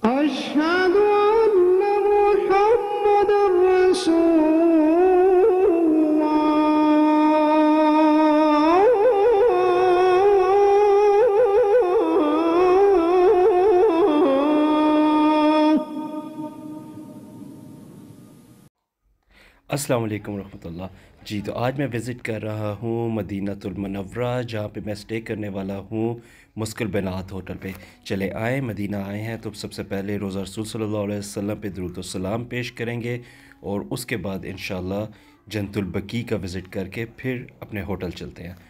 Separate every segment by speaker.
Speaker 1: अशहदु अन्ना मुहम्मदर
Speaker 2: अस्सलाम वालेकुम रहमतुल्लाह जी। तो आज मैं विज़िट कर रहा हूँ मदीनतुल मुनव्वरा, जहाँ पे मैं स्टे करने वाला हूँ मुस्किल बनात होटल पे। चले आए, मदीना आए हैं तो सबसे पहले रोज़ा रसूल सल्लल्लाहु अलैहि वसल्लम पे दुरूद व सलाम पेश करेंगे और उसके बाद इंशाअल्लाह जन्नतुल बकी का विज़िट करके फिर अपने होटल चलते हैं।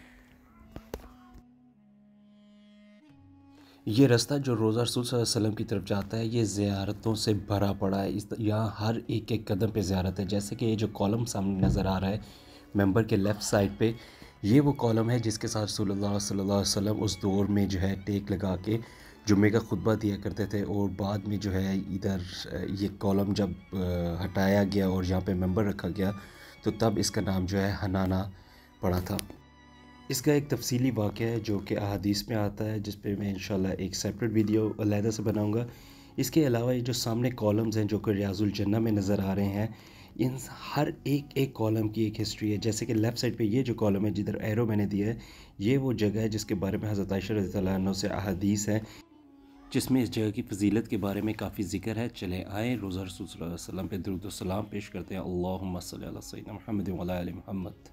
Speaker 2: ये रास्ता जो रोज़ा रसूल सल्लल्लाहु अलैहि वसल्लम की तरफ जाता है, ये ज़ियारतों से भरा पड़ा है। इस यहाँ हर एक एक कदम पे ज़ियारत है। जैसे कि ये जो कॉलम सामने नज़र आ रहा है मेंबर के लेफ़्ट साइड पे, ये वो कॉलम है जिसके साथ रसूलुल्लाह सल्लल्लाहु अलैहि वसल्लम उस दौर में जो है टेक लगा के जुम्मे का खुतबा दिया करते थे। और बाद में जो है इधर ये कॉलम जब हटाया गया और यहाँ पे मेंबर रखा गया तो तब इसका नाम जो है हनाना पड़ा था। इसका एक तफसीली वाक़या है जो कि अहादीस में आता है, जिस पे मैं इंशाल्लाह एक सेपरेट वीडियो अलहदा से बनाऊंगा। इसके अलावा ये जो सामने कॉलम्स हैं जो कि रियाजुल जन्ना में नज़र आ रहे हैं, इन हर एक एक कॉलम की एक हिस्ट्री है। जैसे कि लेफ़्ट साइड पे ये जो कॉलम है जिधर एरो मैंने दिया है, ये वो जगह है जिसके बारे में हज़रत आयशा रज़ियल्लाहु अन्हा से अहादीस हैं जिसमें इस जगह की फ़जीलत के बारे में काफ़ी ज़िक्र है। चले आए रोज़ा रसूल सल्लल्लाहु अलैहि वसल्लम पे दुरूद व सलाम पेश करते हैं। अल्लाहुम्मा सल्ली अला सय्यिदना मुहम्मद व अला आलि मुहम्मद।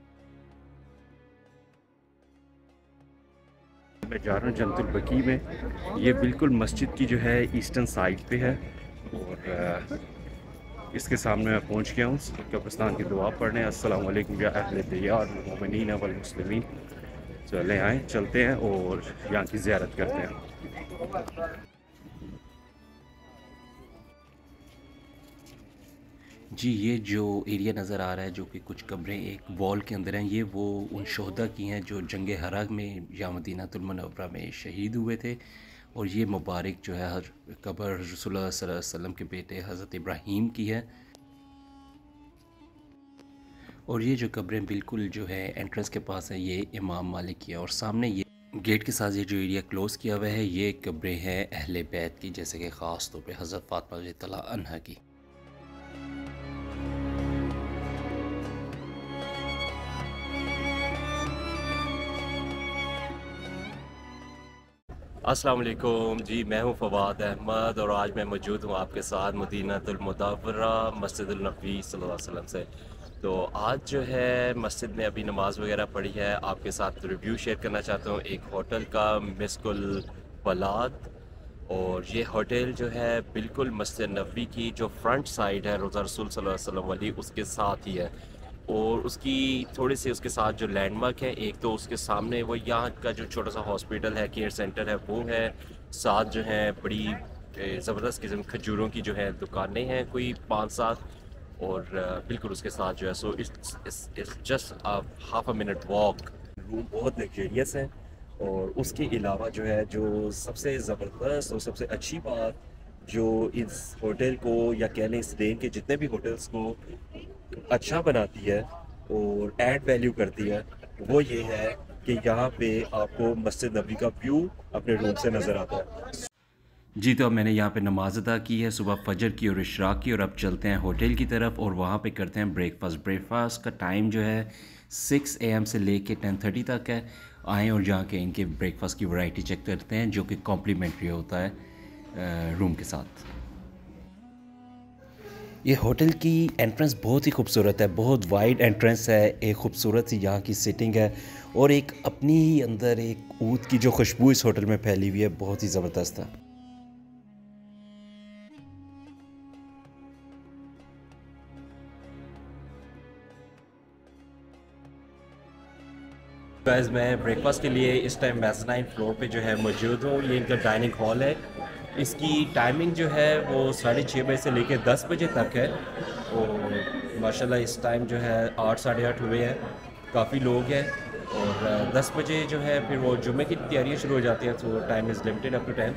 Speaker 2: मैं जा रहा हूँ जन्नतुल बकी में। ये बिल्कुल मस्जिद की जो है ईस्टर्न साइड पे है और इसके सामने मैं पहुँच गया हूँ कब्रिस्तान की दुआ पढ़ने। अस्सलाम वालेकुम या अहले दियार वल मोमिनीन वल मुस्लिमीन। चले आए, चलते हैं और यहाँ की ज़ियारत करते हैं। जी, ये जो एरिया नज़र आ रहा है जो कि कुछ कब्रें एक वॉल के अंदर हैं, ये वो उन शोहदा की हैं जो जंग हरा में या मदीनतुल मुनव्वरा में शहीद हुए थे। और ये मुबारक जो है हर कब्र रसूलुल्लाह सल्लल्लाहु अलैहि वसल्लम के बेटे हज़रत इब्राहीम की है। और ये जो कब्रें बिल्कुल जो है एंट्रेंस के पास है, ये इमाम मालिक की है। और सामने ये गेट के साथ ये जो एरिया क्लोज़ किया हुआ है, ये कब्रें हैं अहले बैत की, जैसे कि ख़ास तौर पे हज़रत फ़ातिमा रज़ियल्लाहु अन्हा की। अस्सलाम वालेकुम जी, मैं हूं फवाद अहमद और आज मैं मौजूद हूं आपके साथ मदीनतुल मुनव्वरा मस्जिदुल नबी सल्लल्लाहु अलैहि वसल्लम से। तो आज जो है मस्जिद में अभी नमाज़ वगैरह पढ़ी है, आपके साथ रिव्यू शेयर करना चाहता हूं एक होटल का, मिस्कुल बलाद। और ये होटल जो है बिल्कुल मस्जिद नबी की जो फ्रंट साइड है रोज़ा रसूल सल्लल्लाहु अलैहि वसल्लम वाली, उसके साथ ही है। और उसकी थोड़ी सी उसके साथ जो लैंडमार्क है, एक तो उसके सामने वो यहाँ का जो छोटा सा हॉस्पिटल है, केयर सेंटर है, वो है। साथ जो है बड़ी ज़बरदस्त किस्म खजूरों की जो है दुकानें हैं, कोई 5-7। और बिल्कुल उसके साथ जो है so it's just half a minute walk. Room बहुत लग्जरियस है। और उसके अलावा जो है जो सबसे ज़बरदस्त और सबसे अच्छी बात जो इस होटल को या कह लें इस रेंज के जितने भी होटल्स को अच्छा बनाती है और ऐड वैल्यू करती है, वो ये है कि यहाँ पे आपको मस्जिद नबी का व्यू अपने रूम से नज़र आता है। जी, तो अब मैंने यहाँ पे नमाज अदा की है सुबह फजर की और इशराक की, और अब चलते हैं होटल की तरफ और वहाँ पे करते हैं ब्रेकफास्ट। ब्रेकफास्ट का टाइम जो है 6 AM से लेके 10:30 तक है। आएँ और जाके इनके ब्रेकफास्ट की वैरायटी चेक करते हैं जो कि कॉम्प्लीमेंट्री होता है रूम के साथ। ये होटल की एंट्रेंस बहुत ही खूबसूरत है, बहुत वाइड एंट्रेंस है, एक खूबसूरत सी यहाँ की सिटिंग है और एक अपनी ही अंदर एक ऊद की जो खुशबू इस होटल में फैली हुई है, बहुत ही ज़बरदस्त है। गाइस, मैं ब्रेकफास्ट के लिए इस टाइम मेज़नाइन फ्लोर पे जो है मौजूद हूँ। ये इनका डाइनिंग हॉल है। इसकी टाइमिंग जो है वो 6:30 बजे से लेकर 10 बजे तक है। और माशाल्लाह इस टाइम जो है 8 साढ़े 8 हुए हैं, काफ़ी लोग हैं। और 10 बजे जो है फिर वो जुम्मे की तैयारियाँ शुरू हो जाती हैं, तो time is limited up to 10।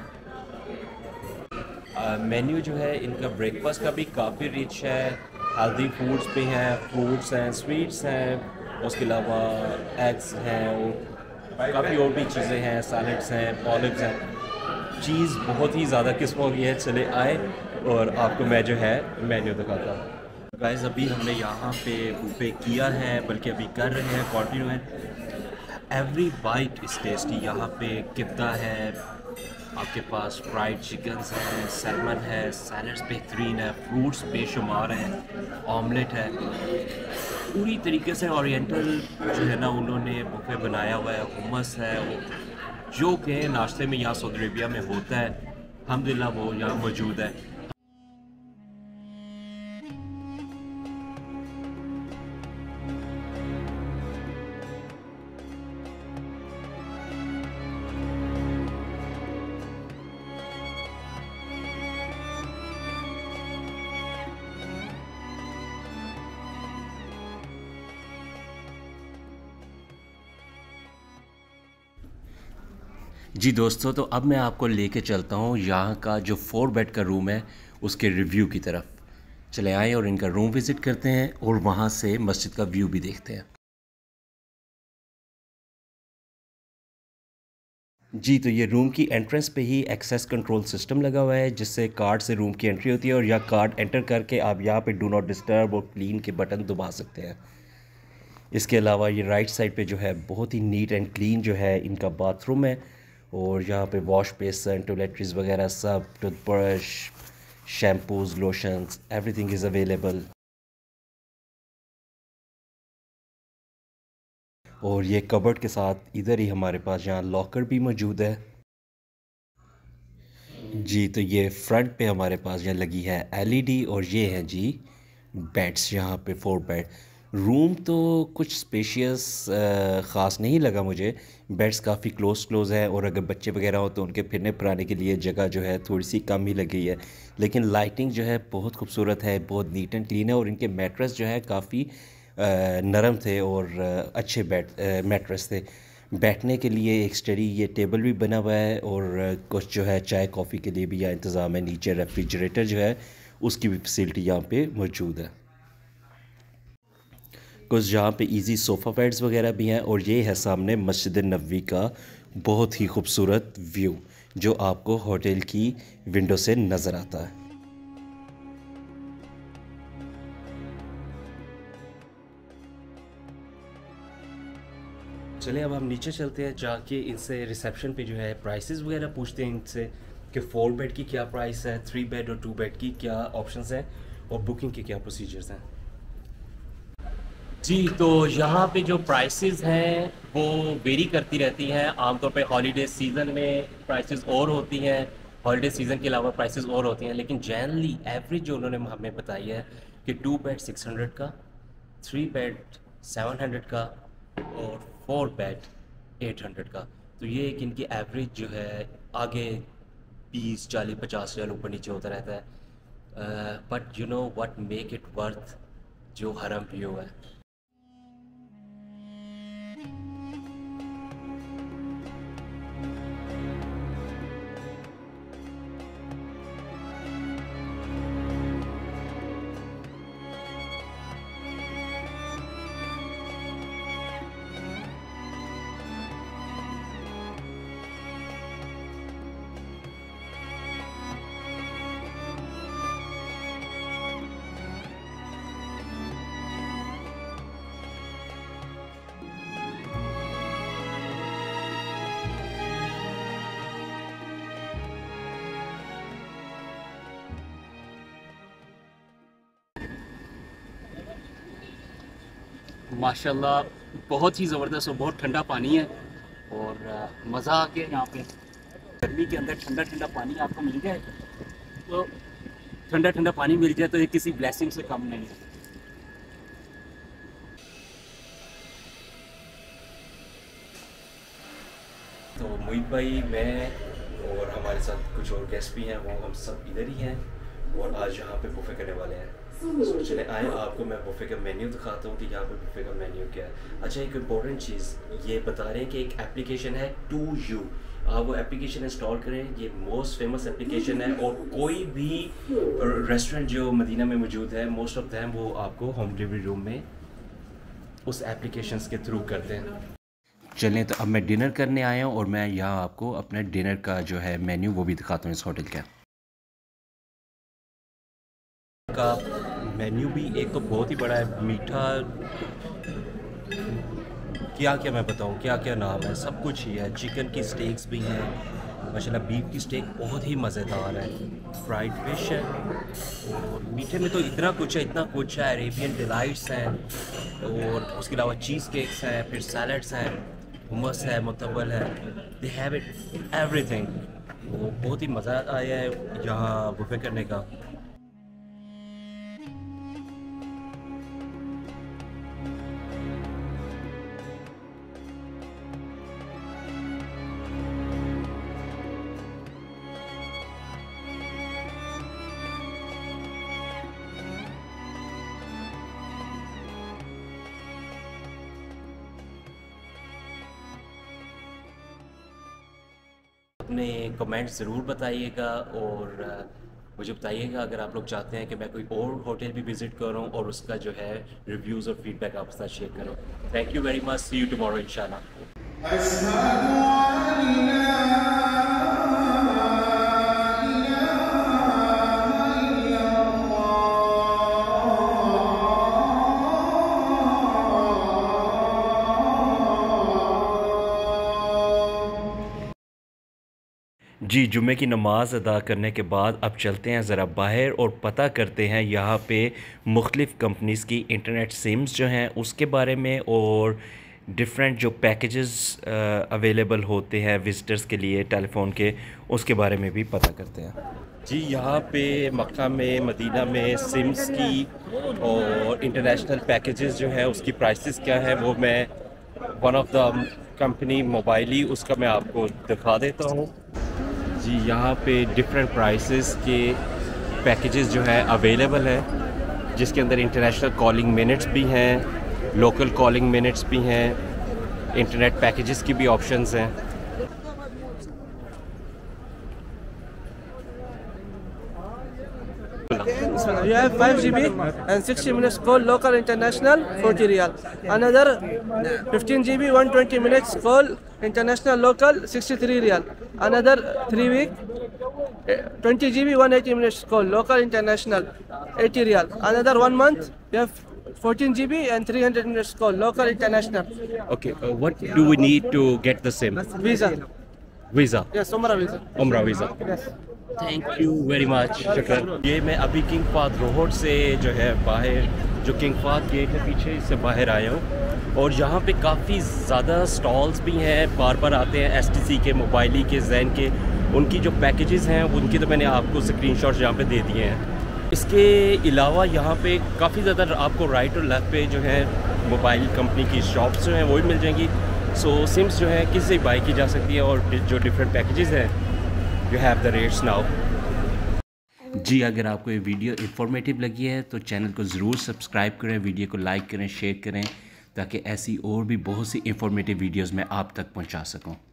Speaker 2: Menu जो है इनका ब्रेकफास्ट का भी काफ़ी रिच है। हेल्दी फूड्स भी हैं, फ्रूट्स हैं, स्वीट्स हैं, उसके अलावा एग्स हैं और काफ़ी और भी चीज़ें हैं, सैलड्स हैं, ऑलिव्स हैं। चीज़ बहुत ही ज़्यादा किस्मों की है। चले आए और आपको मैं जो है मेन्यू दिखाता हूँ। गाइस अभी हमने यहाँ पे बुफे किया है, बल्कि अभी कर रहे हैं, कंटिन्यू है। Every bite is tasty. यहाँ पे किब्दा है, आपके पास फ्राइड चिकन्स हैं, सैलमन है, सैलड्स बेहतरीन है, फ्रूट्स बेशुमार हैं, ऑमलेट है। पूरी तरीके से ओरिएंटल जो है ना उन्होंने बुफे बनाया हुआ है। हुमस है जो कि नाश्ते में यहाँ सऊदी अरेबिया में होता है, अल्हम्दुलिल्लाह वो यहाँ मौजूद है। जी दोस्तों, तो अब मैं आपको लेके चलता हूँ यहाँ का जो 4 बेड का रूम है उसके रिव्यू की तरफ। चले आए और इनका रूम विज़िट करते हैं और वहाँ से मस्जिद का व्यू भी देखते हैं। जी, तो ये रूम की एंट्रेंस पे ही एक्सेस कंट्रोल सिस्टम लगा हुआ है, जिससे कार्ड से रूम की एंट्री होती है और या कार्ड एंटर करके आप यहाँ पे डू नॉट डिस्टर्ब और क्लीन के बटन दबा सकते हैं। इसके अलावा ये राइट साइड पे जो है बहुत ही नीट एंड क्लीन जो है इनका बाथरूम है, और यहाँ पे वॉश बेसन, टॉयलेटरीज वगैरह सब, toothbrush, shampoos, lotions, everything is available. और ये कबर्ड के साथ इधर ही हमारे पास यहाँ लॉकर भी मौजूद है। जी, तो ये फ्रंट पे हमारे पास यहाँ लगी है एलईडी, और ये है जी बेड्स, यहाँ पे 4 बेड। रूम तो कुछ स्पेशियस ख़ास नहीं लगा मुझे। बेड्स काफ़ी क्लोज़ है, और अगर बच्चे वगैरह हो तो उनके फिरने फुराने के लिए जगह जो है थोड़ी सी कम ही लगी है। लेकिन लाइटिंग जो है बहुत खूबसूरत है, बहुत नीट एंड क्लीन है, और इनके मैट्रेस जो है काफ़ी नरम थे और अच्छे मैट्रेस थे। बैठने के लिए एक स्टडी ये टेबल भी बना हुआ है, और कुछ जो है चाय कॉफ़ी के लिए भी यहाँ इंतज़ाम है। नीचे रेफ्रिजरेटर जो है उसकी भी फैसिलिटी यहाँ पे मौजूद है। कुछ यहाँ पे इजी सोफ़ा बेड्स वगैरह भी हैं, और ये है सामने मस्जिद नबवी का बहुत ही खूबसूरत व्यू जो आपको होटल की विंडो से नज़र आता है। चलिए अब हम नीचे चलते हैं, जाके इनसे रिसेप्शन पे जो है प्राइसेस वगैरह पूछते हैं इनसे कि 4 बेड की क्या प्राइस है, 3 बेड और 2 बेड की क्या ऑप्शंस हैं, और बुकिंग के क्या प्रोसीजर्स हैं। जी, तो यहाँ पे जो प्राइसेस हैं वो वेरी करती रहती हैं। आमतौर पे हॉलीडे सीज़न में प्राइसेस और होती हैं, हॉलीडे सीज़न के अलावा प्राइसेस और होती हैं, लेकिन जनरली एवरेज जो उन्होंने हमें बताई है कि 2 बेड 600 का, 3 बेड 700 का, और 4 बेड 800 का। तो ये एक इनकी एवरेज जो है, आगे 20, 40, 50 हज़ार ऊपर नीचे होता रहता है। But you know what make it worth, जो हरम व्यू है।
Speaker 3: माशाल्लाह बहुत ही ज़बरदस्त और बहुत ठंडा पानी है, और मज़ा आ गया यहाँ पे। गर्मी के अंदर ठंडा ठंडा पानी आपको मिल जाए, तो ठंडा ठंडा पानी मिल जाए तो ये किसी ब्लेसिंग से कम नहीं है।
Speaker 2: तो मुईद भाई, मैं और हमारे साथ कुछ और गेस्ट भी हैं, वो हम सब इधर ही हैं, और आज यहाँ पे बुफे करने वाले हैं। तो चले आए, आपको मैं बुफे का मेन्यू दिखाता हूँ कि यहाँ पे बुफे का मेन्यू क्या है। अच्छा, एक इम्पोर्टेंट चीज़ ये बता रहे हैं कि एक एप्लीकेशन है 2U, आप वो एप्लीकेशन इंस्टॉल करें। ये मोस्ट फेमस एप्लीकेशन है, और कोई भी रेस्टोरेंट जो मदीना में मौजूद है, मोस्ट ऑफ दैम वो आपको होम डिलीवरी रूम में उस एप्लीकेशन के थ्रू करते हैं। चलें तो अब मैं डिनर करने आया हूँ और मैं यहाँ आपको अपना डिनर का जो है मेन्यू वो भी दिखाता हूँ इस होटल का मेन्यू भी एक तो बहुत ही बड़ा है, मीठा क्या क्या मैं बताऊँ, क्या क्या नाम है, सब कुछ ही है। चिकन की स्टेक्स भी हैं माशाल्लाह, बीफ की स्टेक बहुत ही मज़ेदार है, फ्राइड फिश है, और मीठे में तो इतना कुछ है, इतना कुछ है। अरेबियन डिलाइट्स हैं, और उसके अलावा चीज़ केक्स हैं, फिर सैलड्स हैं, हुमस है, मुतब्बल है, दे हैव इट एवरीथिंग। तो बहुत ही मज़ा आया है यहाँ बुफे करने का। अपने कमेंट्स ज़रूर बताइएगा, और मुझे बताइएगा अगर आप लोग चाहते हैं कि मैं कोई और होटल भी विज़िट करूं और उसका जो है रिव्यूज़ और फीडबैक आपके साथ शेयर करूं। Thank you very much, see you tomorrow इंशाल्लाह। जी, जुम्मे की नमाज़ अदा करने के बाद अब चलते हैं ज़रा बाहर और पता करते हैं यहाँ पे मुख्तलिफ़ कंपनीज़ की इंटरनेट सिम्स जो हैं उसके बारे में, और डिफरेंट जो पैकेजेस अवेलेबल होते हैं विज़िटर्स के लिए टेलीफोन के, उसके बारे में भी पता करते हैं। जी, यहाँ पे मक्का में, मदीना में सिम्स की और इंटरनेशनल पैकेजेस जो है उसकी प्राइसेस क्या है वो मैं वन ऑफ द कंपनी मोबाइली उसका मैं आपको दिखा देता हूँ। जी, यहाँ पे डिफरेंट प्राइसेस के पैकेजेस जो है अवेलेबल है, जिसके अंदर इंटरनेशनल कॉलिंग मिनट्स भी हैं, लोकल कॉलिंग मिनट्स भी हैं, इंटरनेट पैकेजेस की भी ऑप्शंस हैं।
Speaker 1: You have 5 GB and 60 minutes call local international 40 riyal. Another 15 GB 120 minutes call international local 63 riyal. Another 3 week 20 GB 180 minutes call local international 80 riyal. Another 1 month you have 14 GB and 300 minutes call local international.
Speaker 2: Okay, what do we need to get the SIM?
Speaker 1: Visa.
Speaker 2: Visa.
Speaker 1: Yes, Umrah visa.
Speaker 2: उम्रा visa.
Speaker 1: Yes.
Speaker 2: Thank you very much, शुक्रिया। ये मैं अभी king Fahad road से जो है बाहर, जो किंग फाहद गेट है पीछे, इससे बाहर आया हूँ, और यहाँ पे काफ़ी ज़्यादा स्टॉल्स भी हैं, बार बार आते हैं एसटीसी के, मोबाइली के, जैन के, उनकी जो पैकेजेस हैं उनकी तो मैंने आपको स्क्रीनशॉट्स यहाँ पे दे दिए हैं। इसके अलावा यहाँ पे काफ़ी ज़्यादा आपको राइट और लेफ़्ट पे जो है मोबाइल कंपनी की शॉप्स जो हैं वो भी मिल जाएंगी। सो सिम्स जो है किसी से बाई की जा सकती है, और जो डिफरेंट पैकेजेस हैं you have the rates now. जी, अगर आपको ये वीडियो इंफॉर्मेटिव लगी है तो चैनल को ज़रूर सब्सक्राइब करें, वीडियो को लाइक करें, शेयर करें, ताकि ऐसी और भी बहुत सी इंफॉर्मेटिव वीडियोस मैं आप तक पहुंचा सकूं।